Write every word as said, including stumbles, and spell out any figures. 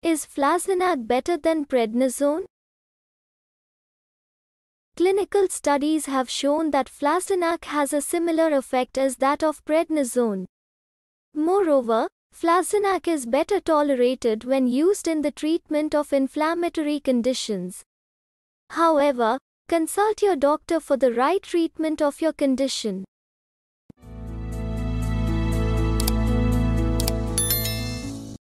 Is Flazanak better than prednisone? Clinical studies have shown that Flazanak has a similar effect as that of prednisone. Moreover, Flazanak is better tolerated when used in the treatment of inflammatory conditions. However, consult your doctor for the right treatment of your condition.